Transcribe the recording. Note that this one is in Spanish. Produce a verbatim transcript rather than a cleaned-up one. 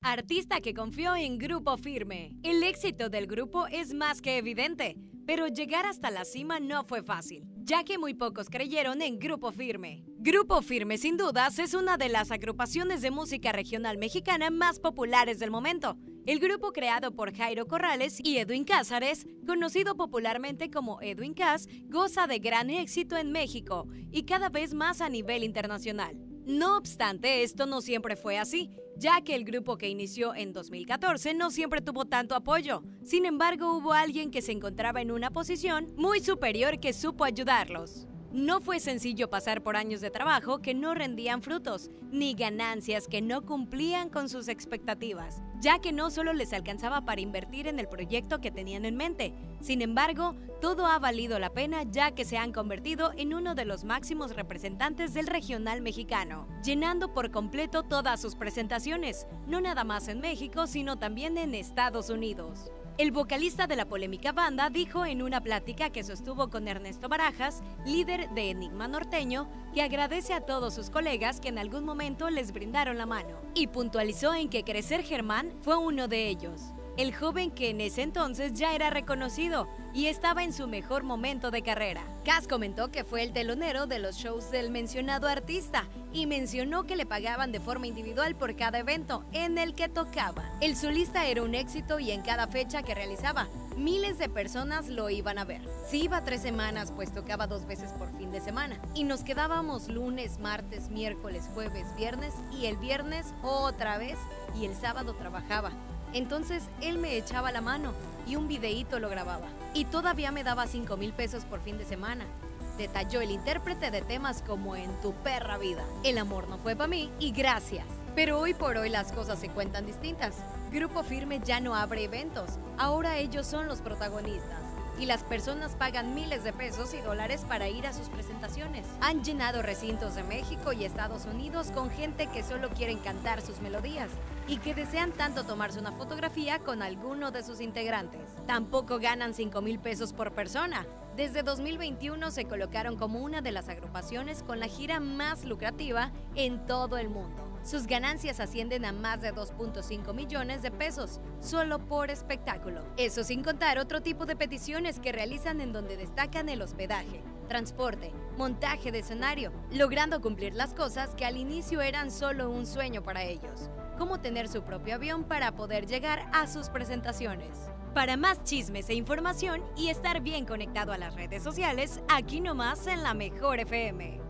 Artista que confió en Grupo Firme. El éxito del grupo es más que evidente, pero llegar hasta la cima no fue fácil, ya que muy pocos creyeron en Grupo Firme. Grupo Firme, sin dudas, es una de las agrupaciones de música regional mexicana más populares del momento. El grupo, creado por Jairo Corrales y Edwin Cázares, conocido popularmente como Edwin Cass, goza de gran éxito en México y cada vez más a nivel internacional. No obstante, esto no siempre fue así, ya que el grupo, que inició en dos mil catorce, no siempre tuvo tanto apoyo. Sin embargo, hubo alguien que se encontraba en una posición muy superior que supo ayudarlos. No fue sencillo pasar por años de trabajo que no rendían frutos, ni ganancias que no cumplían con sus expectativas, ya que no solo les alcanzaba para invertir en el proyecto que tenían en mente. Sin embargo, todo ha valido la pena, ya que se han convertido en uno de los máximos representantes del regional mexicano, llenando por completo todas sus presentaciones, no nada más en México, sino también en Estados Unidos. El vocalista de la polémica banda dijo en una plática que sostuvo con Ernesto Barajas, líder de Enigma Norteño, que agradece a todos sus colegas que en algún momento les brindaron la mano, y puntualizó en que Crecer Germán fue uno de ellos. El joven, que en ese entonces ya era reconocido y estaba en su mejor momento de carrera. Cass comentó que fue el telonero de los shows del mencionado artista y mencionó que le pagaban de forma individual por cada evento en el que tocaba. El solista era un éxito y en cada fecha que realizaba, miles de personas lo iban a ver. Si iba tres semanas, pues tocaba dos veces por fin de semana. Y nos quedábamos lunes, martes, miércoles, jueves, viernes y el viernes otra vez, y el sábado trabajaba. Entonces él me echaba la mano y un videíto lo grababa. Y todavía me daba cinco mil pesos por fin de semana. Detalló el intérprete de temas como En tu perra vida, El amor no fue para mí y Gracias. Pero hoy por hoy las cosas se cuentan distintas. Grupo Firme ya no abre eventos, ahora ellos son los protagonistas. Y las personas pagan miles de pesos y dólares para ir a sus presentaciones. Han llenado recintos de México y Estados Unidos con gente que solo quieren cantar sus melodías y que desean tanto tomarse una fotografía con alguno de sus integrantes. Tampoco ganan cinco mil pesos por persona. Desde dos mil veintiuno se colocaron como una de las agrupaciones con la gira más lucrativa en todo el mundo. Sus ganancias ascienden a más de dos punto cinco millones de pesos, solo por espectáculo. Eso sin contar otro tipo de peticiones que realizan, en donde destacan el hospedaje, transporte, montaje de escenario, logrando cumplir las cosas que al inicio eran solo un sueño para ellos, como tener su propio avión para poder llegar a sus presentaciones. Para más chismes e información y estar bien conectado a las redes sociales, aquí nomás en La Mejor F M.